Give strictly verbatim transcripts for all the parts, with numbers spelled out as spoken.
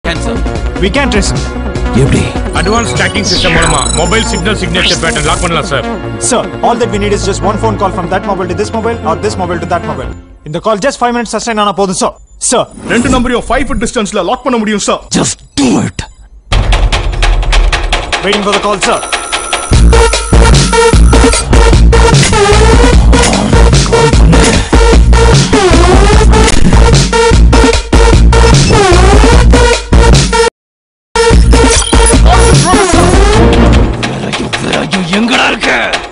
Can sir. We can trace him. எப்படி? Advanced tracking system மூலமா mobile signal signature pattern lock பண்ணலாம் sir. Sir, all that we need is just one phone call from that mobile to this mobile or this mobile to that mobile. In the call just five minutes sustain ஆனா போதும் sir. Sir, ரெண்டு நம்பரையும் five foot distanceல lock பண்ண முடியும் sir. Just do it. Waiting for the call sir. எங்கடா இருக்க?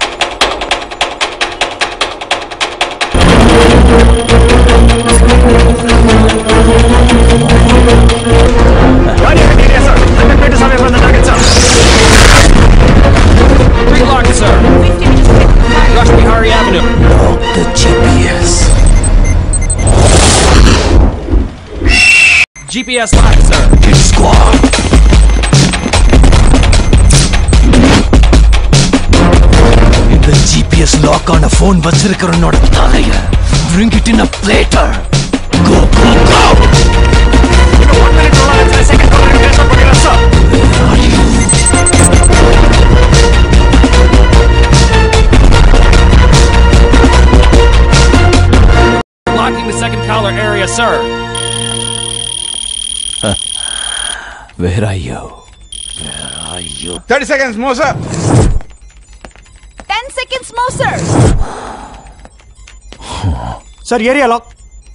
Three locked, sir. Rush Bihari Avenue. Lock the G P S. G P S locked, sir. Hit squad. இந்த G P S lock ஆன phone வச்சிருக்கிறவனோட தலைய bring it in a platter. Go, go, go. இன்னும் one minute உள்ள அஞ்சு second உள்ள கேட்ச பண்ணிரலாம் sir. Where are you? Locking the second collar area, sir. Where are you? Where are you? thirty seconds more sir. ten seconds more, sir. Sir, area lock.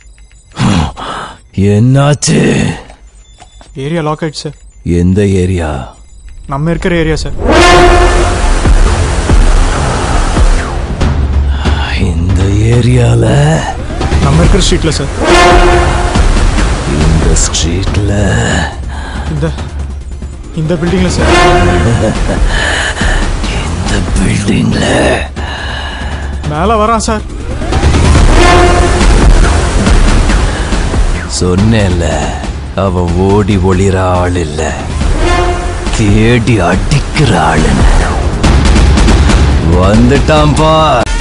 என்னாச்சு? Area lock ஆயிடுச்சு sir. எந்த area? நம்ம இருக்கிற area sir. இந்த ஏரியால நம்ம இருக்கிற ஸ்ட்ரீட்ல sir. இந்த ஸ்ட்ரீட்ல இந்த இந்த பில்டிங்ல sir. இந்த பில்டிங்ல மேல வரான் சார். சொன்னேன்ல அவ ஓடி ஒளிர ஆள் இல்ல, தேடி அடிக்கிற ஆளுன்னு. வந்துட்டான்பா.